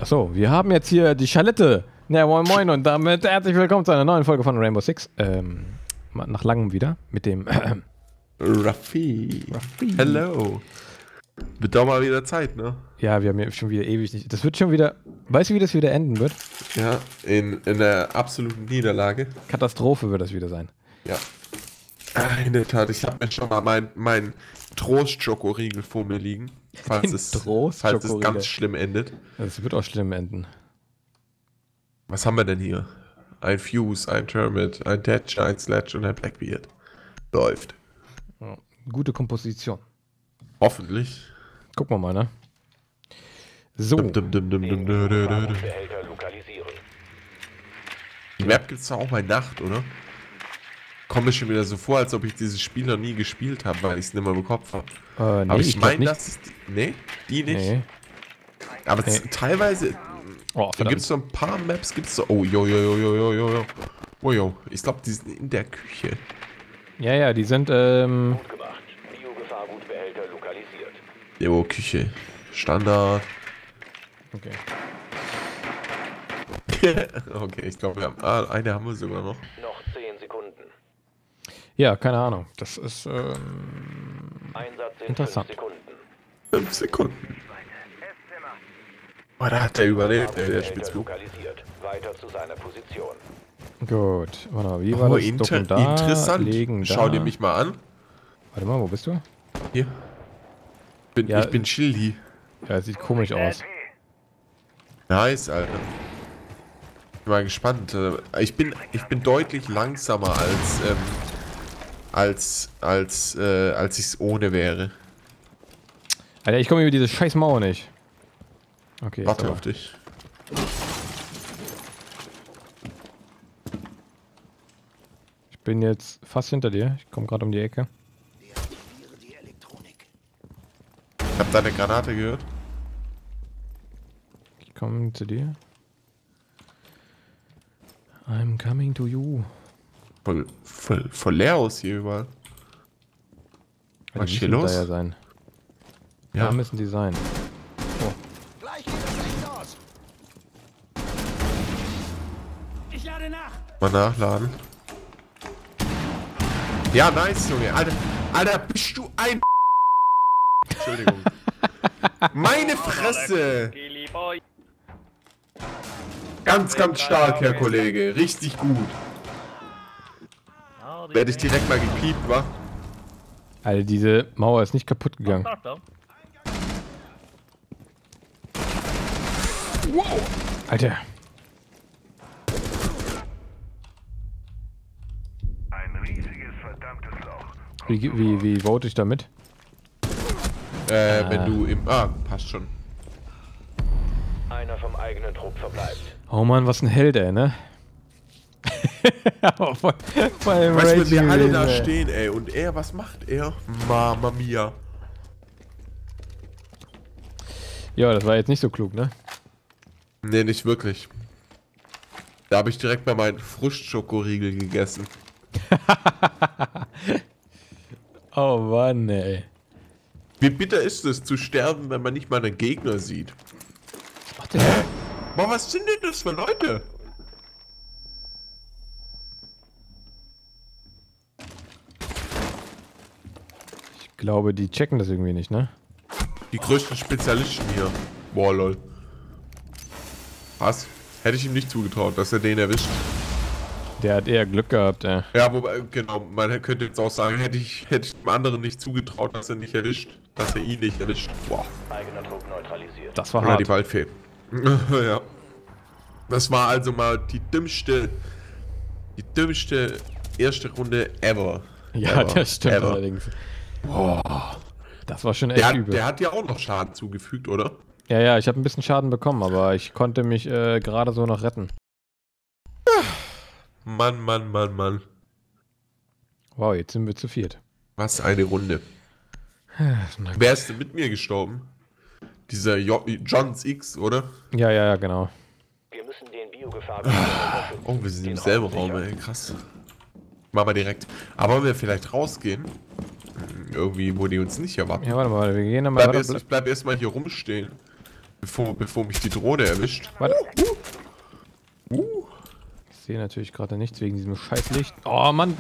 Achso, wir haben jetzt hier die Schalette. Ja, moin moin und damit herzlich willkommen zu einer neuen Folge von Rainbow Six. Nach langem wieder mit dem Raffi. Hello. Wird doch mal wieder Zeit, ne? Ja, wir haben ja schon wieder ewig nicht. Das wird schon wieder. Weißt du, wie das wieder enden wird? Ja, in der absoluten Niederlage. Katastrophe wird das wieder sein. Ja. In der Tat, ich habe mir schon mal mein Trost-Schokoriegel vor mir liegen. Falls es ganz schlimm endet. Das wird auch schlimm enden. Was haben wir denn hier? Ein Fuse, ein Termit, ein Thatcher, ein Sledge und ein Blackbeard. Läuft. Ja, gute Komposition. Hoffentlich. Gucken wir mal, ne? So. Die Map gibt's doch auch bei Nacht, oder? Kommt mir schon wieder so vor, als ob ich dieses Spiel noch nie gespielt habe, weil ich es nicht mehr im Kopf habe. Nee, aber ich meine, das ist die nicht. Nee. Aber teilweise gibt es so ein paar Maps, gibt's so. Oh, jo. Ich glaube, die sind in der Küche. Ja, die sind, Gut gemacht. Biogefahrgutbehälter lokalisiert. Jo, Küche. Standard. Okay. Okay, ich glaube, wir haben. Eine haben wir sogar noch. Noch 10 Sekunden. Ja, keine Ahnung. Das ist, Einsatz in interessant. 5 Sekunden. 5 Sekunden. Oh, da hat er überlebt, der Spitzbub. Lokalisiert. Weiter zu seiner Position. Gut. Warte mal, wie war das? Ducken da, interessant. legen da. Schau dir mich mal an. Warte mal, wo bist du? Hier. Ja, ich bin Schildi. Ja, sieht komisch aus. Nice, Alter. Bin mal gespannt. Ich bin deutlich langsamer als ich es ohne wäre. Alter, ich komme über diese scheiß Mauer nicht. Okay, Warte auf dich. Ich bin jetzt fast hinter dir. Ich komme gerade um die Ecke. Ich hab deine Granate gehört. Ich komme zu dir. I'm coming to you. Voll leer aus hier überall. Was ist hier los? Da ja sein. Ja. Da müssen die sein. Oh. Gleich geht das Licht aus. Ich lade nach. Mal nachladen. Ja, nice, Junge. Alter, bist du ein Entschuldigung. Meine Fresse! Ganz stark, Herr Kollege. Richtig gut. Werde ich direkt mal gepiept, wa? Alter, diese Mauer ist nicht kaputt gegangen. Wow! Alter. Ein riesiges, verdammtes Loch. Wie vote ich damit? Wenn du im... passt schon. Einer vom eigenen Trupp verbleibt. Oh Mann, was ein Held, ey, ne? Aber voll im Weißt du, wenn wir Rage alle da gewesen, ey. stehen, ey, und er, was macht er? Mama mia. Ja, das war jetzt nicht so klug, ne? Nee, nicht wirklich. Da habe ich direkt mal meinen Frustschokoriegel gegessen. Oh Mann, ey. Wie bitter ist es, zu sterben, wenn man nicht mal einen Gegner sieht? Was macht der denn? Boah, was sind denn das für Leute? Ich glaube, die checken das irgendwie nicht, ne? Die größten Spezialisten hier. Boah, lol. Was? Hätte ich ihm nicht zugetraut, dass er den erwischt. Der hat eher Glück gehabt, ey. Ja, wobei, genau, man könnte jetzt auch sagen, hätte ich dem anderen nicht zugetraut, dass er nicht erwischt. Dass er ihn nicht erwischt. Boah. Eigener Trupp neutralisiert. Das war Oder die hart. Waldfee. Ja. Das war also mal die dümmste erste Runde ever. Ja, Ever. das stimmt Ever. allerdings. Boah. Das war schon echt übel. Der hat ja auch noch Schaden zugefügt, oder? Ja, ich habe ein bisschen Schaden bekommen, aber ich konnte mich gerade so noch retten. Mann. Wow, jetzt sind wir zu viert. Was eine Runde. Wer ist denn mit mir gestorben? Dieser Johns X, oder? Ja, genau. Wir müssen den Biogefahrgutbehälter Oh, wir sind im Den selben Raum Raum, ey, krass. Machen wir direkt. Aber wollen wir vielleicht rausgehen? Irgendwie, wo die uns nicht erwarten. Ja, warte mal, wir gehen dann mal weiter. Ich bleib erstmal hier rumstehen. Bevor mich die Drohne erwischt. Warte. Ich sehe natürlich gerade nichts wegen diesem Scheißlicht. Oh Mann!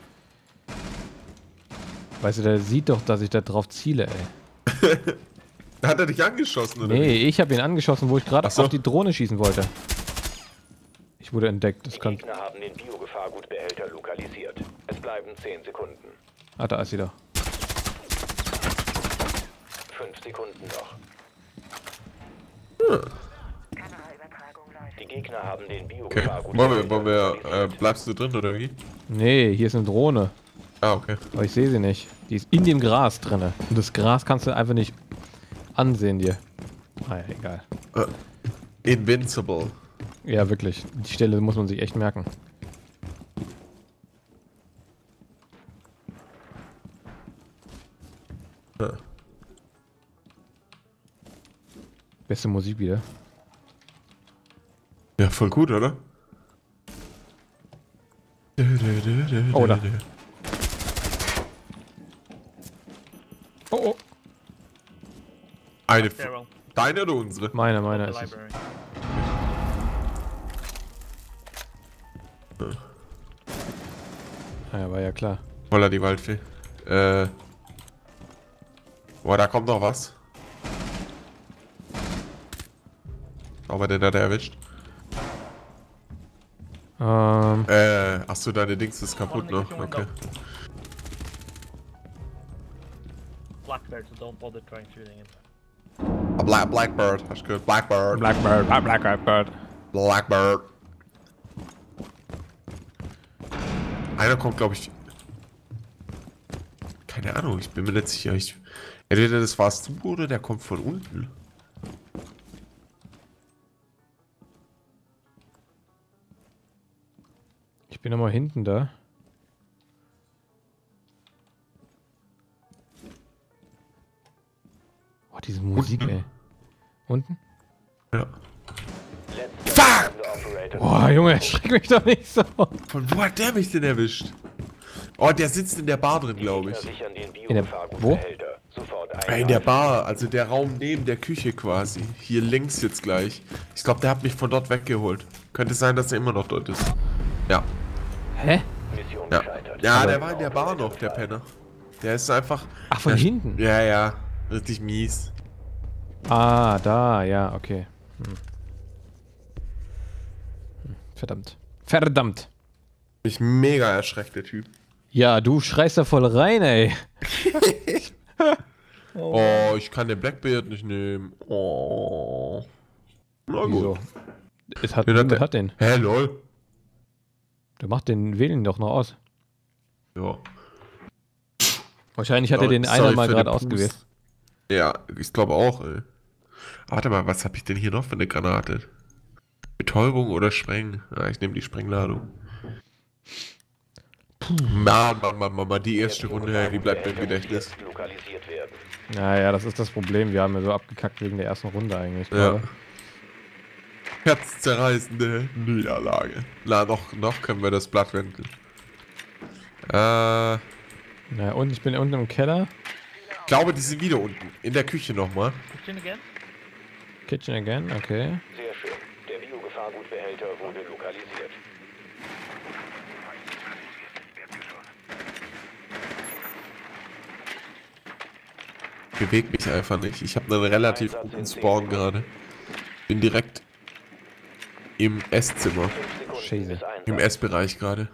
Weißt du, der sieht doch, dass ich da drauf ziele, ey. Hat er dich angeschossen, oder? Nee, ich habe ihn angeschossen, wo ich gerade so. auf die Drohne schießen wollte. Ich wurde entdeckt. Das Die kann. Gegner haben den Biogefahrgutbehälter lokalisiert. Es bleiben 10 Sekunden. Ah, da ist sie doch. 5 Sekunden noch. Die Gegner haben den Okay. Biogefahrgutbehälter Wollen wir lokalisiert. bleibst du drin, oder wie? Nee, hier ist eine Drohne. Ah, okay. Aber ich sehe sie nicht. Die ist in dem Gras drinne. Und das Gras kannst du einfach nicht ansehen dir. Ah ja, egal. Invincible. Ja, wirklich. Die Stelle muss man sich echt merken. Ja. Beste Musik wieder. Ja, voll gut, oder? Oh, da. Oh, oh. Eine. Daryl, Deine oder unsere? Meine the ist es. library. Ah, ja, war ja klar. Voller die Waldfee. Boah, da kommt noch was. Aber den hat er erwischt. Achso, deine Dings ist kaputt noch. Okay. Blackbird, so don't bother trying shooting him. Blackbird, hast du gehört? Blackbird. Blackbird. Blackbird. Einer kommt, glaube ich. Keine Ahnung, ich bin mir nicht sicher. Entweder das warst du oder der kommt von unten. Ich bin nochmal hinten da. Oh, diese Musik, Unten? ey. Unten? Ja. Fuck! Operator. Boah, Junge, erschreck mich doch nicht so. Von wo hat der mich denn erwischt? Oh, der sitzt in der Bar drin, glaube Gegner ich. sichern den der- Biogefahrgutbehälter. Sofort In der eingreifen. Bar, also der Raum neben der Küche quasi. Hier links jetzt gleich. Ich glaube, der hat mich von dort weggeholt. Könnte sein, dass er immer noch dort ist. Ja. Hä? Mission Ja, gescheitert. ja, der war in der Bar noch, der Penner. Der ist einfach... Ach, von hinten? Ja, ja. Richtig mies. Ah, da, ja, okay. Verdammt. Verdammt. Mich mega erschreckt, der Typ. Ja, du schreist da voll rein, ey. Oh, ich kann den Blackbeard nicht nehmen. Oh. Na Wieso? gut. Es hat, Den niemand hat den. Hä, lol. Du machst den Wählen doch noch aus. Ja. Wahrscheinlich hat er den Sorry einer mal für gerade den Pups. ausgewählt. Ja, ich glaube auch, ey. Warte mal, was habe ich denn hier noch für eine Granate? Betäubung oder Sprengen? Ja, ich nehme die Sprengladung. Mann, die erste Runde, die bleibt mir im Gedächtnis. Lokalisiert werden. Naja, das ist das Problem. Wir haben ja so abgekackt wegen der ersten Runde eigentlich. Ja. gerade. Herzzerreißende Niederlage. Na, noch können wir das Blatt wenden. Naja, und ich bin unten im Keller. Ich glaube, die sind wieder unten. In der Küche nochmal. Kitchen again? Kitchen again, okay. Sehr schön. Der Biogefahrgutbehälter wurde lokalisiert. Bewegt mich einfach nicht. Ich habe einen relativ guten Spawn gerade. Bin direkt im Esszimmer. 5 Sekunden Scheiße. bis Einsatz. Im Essbereich gerade.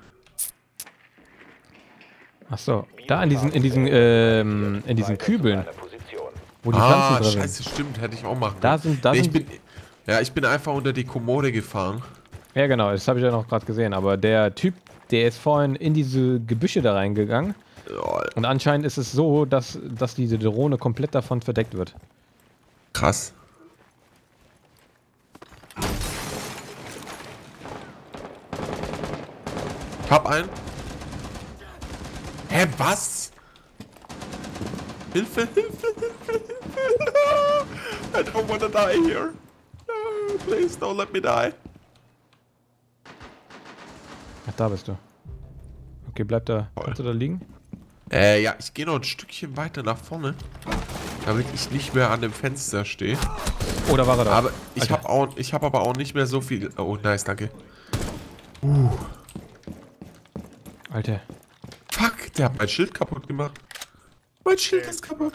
Ach so, da in diesen Weiter zu Kübeln, seiner Position. wo die Pflanzen drin sind. scheiße, stimmt. Hätte ich auch machen Da können. sind, Nee, ich bin einfach unter die Kommode gefahren. Ja, genau, das habe ich ja noch gerade gesehen. Aber der Typ, der ist vorhin in diese Gebüsche da reingegangen. Ja, Und anscheinend ist es so, dass diese Drohne komplett davon verdeckt wird. krass. Ich hab einen. Hä, was? Hilfe, Hilfe, Hilfe, Hilfe. I don't wanna die here. No, please don't let me die. Ach, da bist du. Okay, bleib da. Toll. Kannst du da liegen? Ja, ich gehe noch ein Stückchen weiter nach vorne. damit ich nicht mehr an dem Fenster stehe. Oh, da war er da. Aber ich habe aber auch nicht mehr so viel. Oh, nice, danke. Alter. Fuck, der hat mein Schild kaputt gemacht. Mein Schild ist kaputt.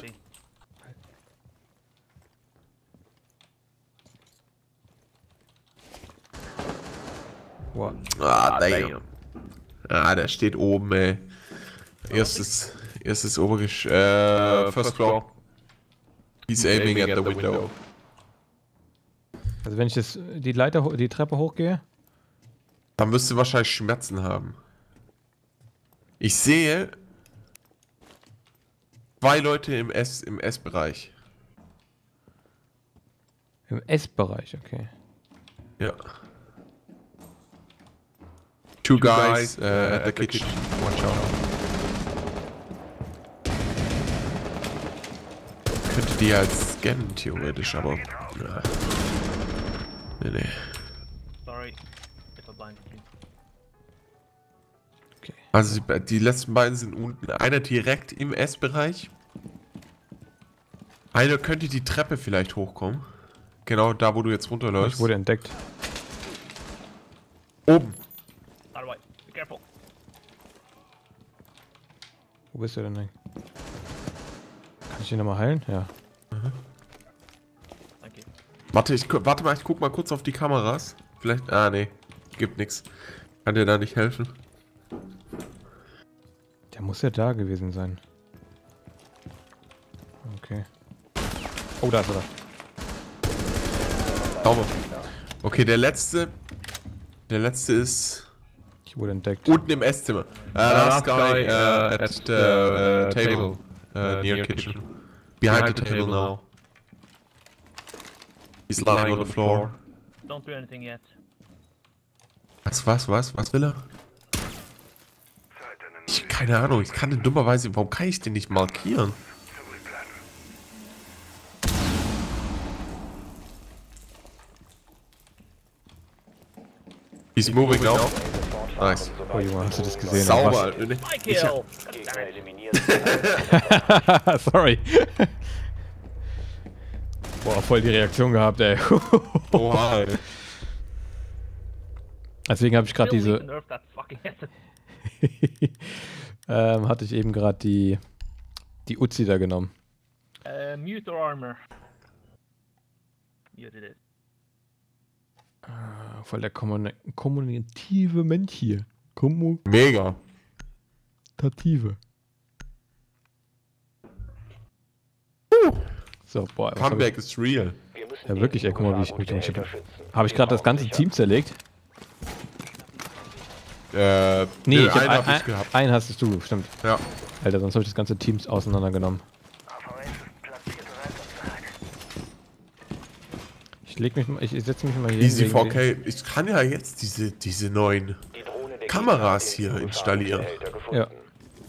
Wow. Ah, damn. Ah, der steht oben, ey. Erstes Obergeschoss. First floor. He's aiming at the window. Also wenn ich die Treppe hochgehe? Dann müsste wahrscheinlich Schmerzen haben. Ich sehe 2 Leute im S-Bereich. Im S-Bereich, okay. Ja. Two guys at the kitchen. Watch out. Könnte die halt scannen, theoretisch, aber. Na. Nee. Sorry, if I blinded you. Okay. Also die letzten beiden sind unten. Einer direkt im S-Bereich. Einer könnte die Treppe vielleicht hochkommen. Genau da, wo du jetzt runterläufst. Ich wurde entdeckt. Oben. By the way, be careful. Wo bist du denn? Kann ich den nochmal heilen? Ja. Thank you. Warte mal, ich guck mal kurz auf die Kameras. Vielleicht. Ah, nee. Gibt nix. Kann dir da nicht helfen. Der muss ja da gewesen sein. Okay. Oh, da ist er. Sauber. Okay, der letzte. Der letzte ist Ich wurde entdeckt. unten im Esszimmer. Last guy at the table. Near kitchen. Behind the table now. He's lying on the floor. Don't do anything yet. Was will er? Keine Ahnung, ich kann den dummerweise. Warum kann ich den nicht markieren? He's moving now. Nice. Oh Junge, hast du das gesehen? Sauber. My kill! Gegner eliminiert. Sorry. Boah, voll die Reaktion gehabt, ey. Oha, ey. Deswegen habe ich gerade Still need to diese. nerf that fucking asset. Hatte ich eben gerade die Uzi da genommen. Mute or armor. Muted it. Voll der kommunikative Mensch hier. Mega. Kommunikative. So, boah. was hab Comeback is real. Wir müssen Ja, wirklich, ey, guck mal, wie ich mich Behälter umschiebe. schützen. Habe ich gerade das ganze Team zerlegt? Nee, Nee, ich einen hab hab ich gehabt. einen hast du, stimmt. Ja. Alter, sonst habe ich das ganze Team auseinandergenommen. Ich setze mich mal hier Easy hin wegen 4K. Ich kann ja jetzt diese neuen Die Drohne der Kameras Gegner hat hier den installieren. Behälter gefunden. Ja.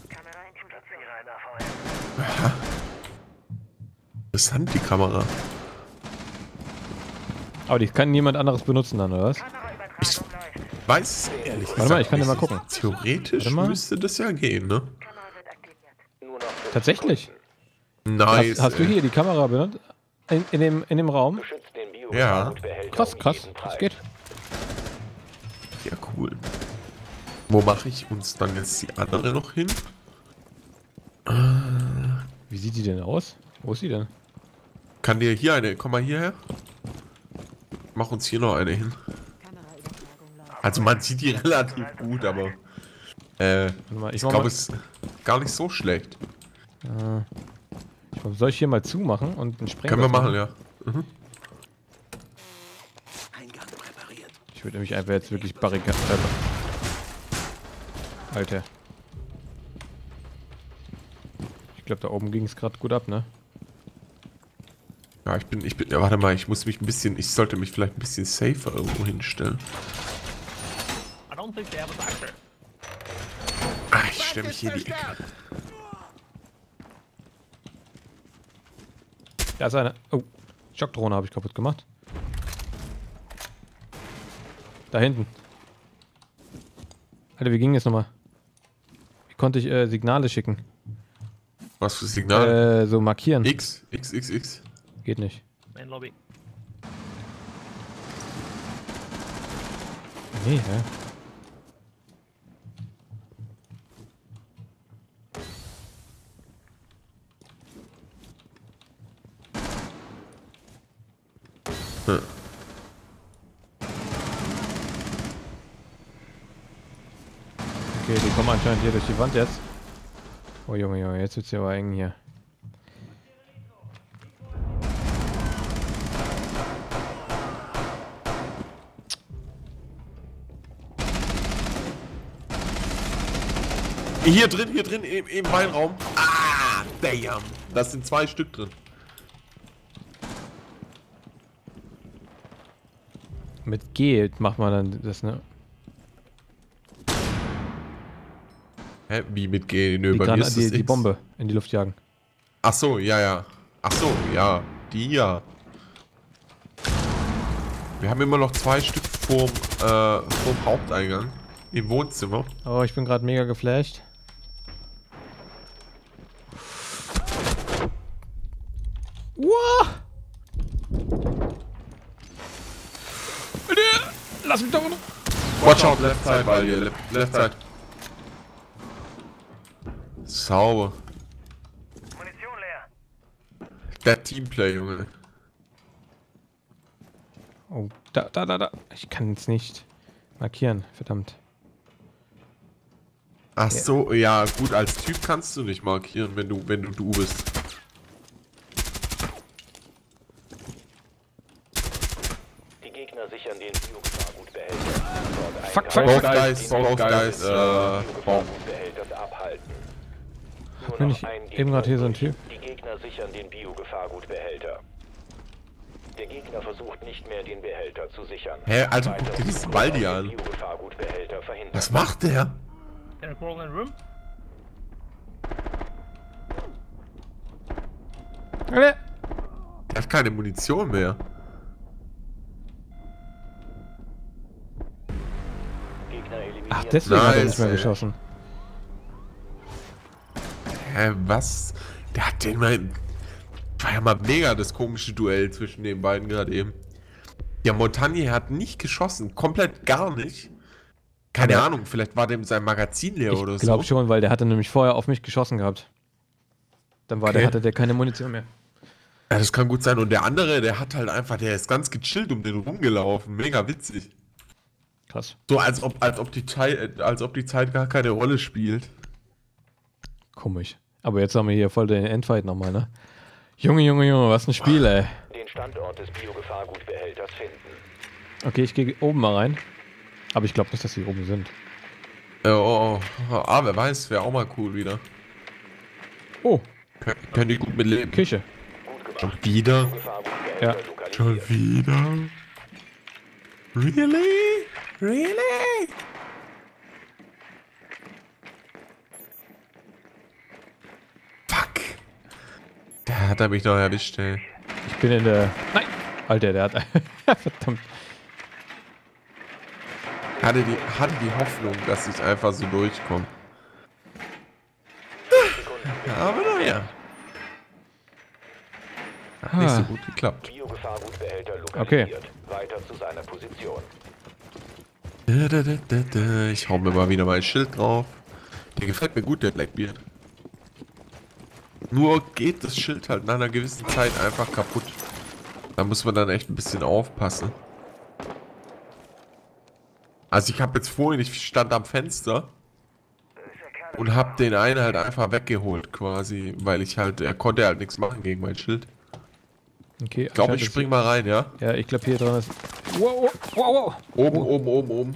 Interessant, die Kamera. Aber die kann niemand anderes benutzen dann, oder was? Ich weiß es ehrlich gesagt. Warte mal, ich kann dir mal nicht. gucken. Theoretisch Warte mal. müsste das ja gehen, ne? Nur noch 5 Tatsächlich? Nice. Hast du ey. hier die Kamera benutzt? In dem Raum? Schützt den Ja. Biomarktbehälter Krass, um krass. jeden Das Preis. geht. Ja, cool. Wo mache ich uns dann jetzt die andere noch hin? Wie sieht die denn aus? Wo ist sie denn? Kann dir hier eine... Komm mal hierher. Mach uns hier noch eine hin. Also man sieht die relativ gut, aber... Warte mal, ich mach glaube, mal- es ist gar nicht so schlecht. Soll ich hier mal zumachen und einen Sprengstoff Können wir machen, ja. Ich würde nämlich einfach jetzt wirklich barrikadieren. Alter. Ich glaube, da oben ging es gerade gut ab, ne? Ja, ja, warte mal, ich sollte mich vielleicht ein bisschen safer irgendwo hinstellen. I don't think they have a factor. Ah, ich stelle mich hier in die Ecke. Da ist eine. Oh, Schockdrohne habe ich kaputt gemacht. Da hinten. Alter, wie ging das nochmal? Wie konnte ich Signale schicken? Was für Signal? So markieren. X. Geht nicht. Main lobby. Nee, hä? Hm. Okay, die kommen anscheinend hier durch die Wand jetzt. Oh Junge, Junge, jetzt wird's ja aber eng hier. Hier drin, im Weinraum. Ah, damn. Das sind 2 Stück drin. Mit G macht man dann das, ne? Hä, wie mit G? Nö, Die, bei mir ist das die X. Bombe in die Luft jagen. Ach so, ja. Ach so, ja. Die ja. Wir haben immer noch 2 Stück vorm Haupteingang. Im Wohnzimmer. Oh, ich bin gerade mega geflasht. Wow! Lass mich da runter! Watch out, left side, weil hier, left side. Sauber. Munition leer. Der Teamplay, Junge. Oh, da. Ich kann es nicht markieren, verdammt. Ach so, ja, gut, als Typ kannst du nicht markieren, wenn du bist. Die Gegner sichern den Biogefahrgutbehälter. Fuck. Both guys, Biogefahrgutbehälters abhalten. Nur Bin noch ich ein eben gerade hier so ein Typ? Die Gegner sichern den Biogefahrgutbehälter. Der Gegner versucht nicht mehr, den Behälter zu sichern. Hä, Alter, guck dir diesen Baldi an. Biogefahrgutbehälter verhindern. Was macht der? Can I crawl in the room? Der hat keine Munition mehr. Gegner eliminiert. Ach, deswegen hat er Nice, nicht mehr ey. geschossen. Hä, was? Der hat den mal... War ja mal mega das komische Duell zwischen den beiden gerade eben. Der Montagnier hat nicht geschossen, komplett gar nicht. Keine Ahnung, vielleicht war dem sein Magazin leer oder Ich so. glaube schon, weil der hatte nämlich vorher auf mich geschossen gehabt. Dann Okay. hatte der keine Munition mehr. Ja, das kann gut sein. Und der andere, der hat halt einfach, der ist ganz gechillt um den rumgelaufen. Mega witzig. Krass. So als ob die Zeit gar keine Rolle spielt. Komisch. Aber jetzt haben wir hier voll den Endfight nochmal, ne? Junge, was ein Spiel, ey. Den Standort des Biogefahrgutbehälters finden. Okay, ich gehe oben mal rein. Aber ich glaube nicht, dass die oben sind. Wer weiß, wäre auch mal cool wieder. Oh, Können die gut mit leben. Küche. Schon wieder? Biogefahrgutbehälter Ja. lokalisiert. Schon wieder? Really? Really? Fuck. Der hat er mich noch erwischt, ey. Ich bin in der... Nein! Alter, der hat... Verdammt. Hatte die Hoffnung, dass ich einfach so durchkomme. Aber naja. Hat nicht so gut geklappt. Biogefahrgutbehälter Okay. lokalisiert. Weiter zu seiner Position. Ich hau mir mal wieder mein Schild drauf. Der gefällt mir gut, der Blackbeard. Nur geht das Schild halt nach einer gewissen Zeit einfach kaputt. Da muss man dann echt ein bisschen aufpassen. Also ich habe jetzt vorhin, ich stand am Fenster und hab den einen halt einfach weggeholt quasi, weil er konnte halt nichts machen gegen mein Schild. Okay, Ich glaube, ich anscheinend spring mal rein, ja? ist- Ja, ich glaube hier dran ist... Wow. Oben.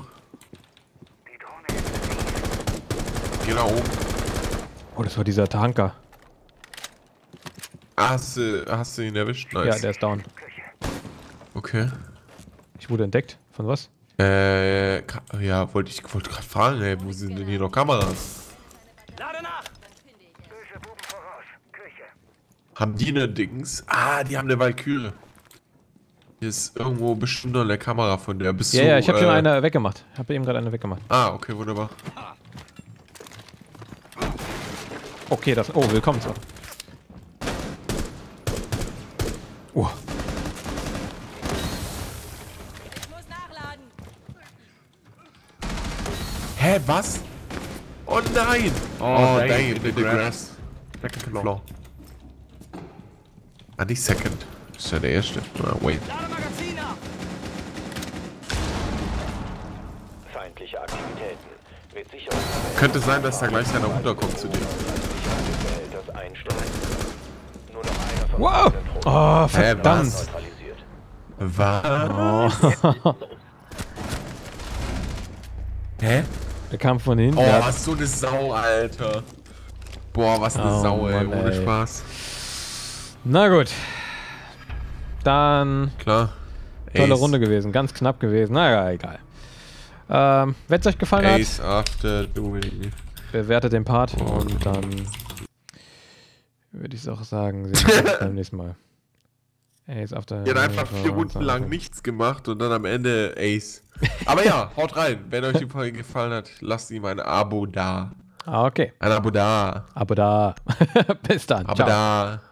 Geh nach oben. Oh, das war dieser Tanker. Hast du ihn erwischt? Nice. Ja, der ist down. Okay. Ich wurde entdeckt. Von was? Ja, wollte gerade fragen, ey, wo sind denn hier noch Kameras? Lade nach! Böse Buben voraus. Küche. Haben die eine Dings? Ah, die haben eine Valkyrie. Hier ist irgendwo bestimmt noch eine Kamera von der. Bist Ja, du, ja, ich habe schon eine weggemacht. Habe eben gerade eine weggemacht. Ah, okay, wunderbar. Oh, okay, das... Oh, willkommen zurück. Oh. Ich muss nachladen. Hä, was? Oh nein! Oh, dang it, the grass. Second Floor. floor. Ah, nicht second. Das ist ja der erste. Ah, wait. Lademagazin ab. Feindliche Aktivitäten. Mit Sicherheit Könnte sein, dass da gleich einer runterkommt zu dir. Behälters einstellen. Nur noch einer von Wow! Oh, Hä, verdammt! was? neutralisiert. Was? Oh. Hä? Der kam von hinten. Oh, der hat- was so eine Sau, Alter. Boah, was eine Oh, Sau, ey. Mann, Ohne ey. Spaß. Na gut. Dann Klar. tolle Ace. Runde gewesen. Ganz knapp gewesen. Naja, egal. Wenn es euch gefallen Ace after doing. hat, bewertet den Part und dann würde ich es auch sagen, sehen wir uns beim nächsten Mal. Ace after... Die hat einfach 4 Runden lang nichts gemacht und dann am Ende Ace. Aber ja, haut rein. Wenn euch die Folge gefallen hat, lasst ihm ein Abo da. Ah, okay. Ein Abo da. Aber da. Bis dann. Abo Ciao. da.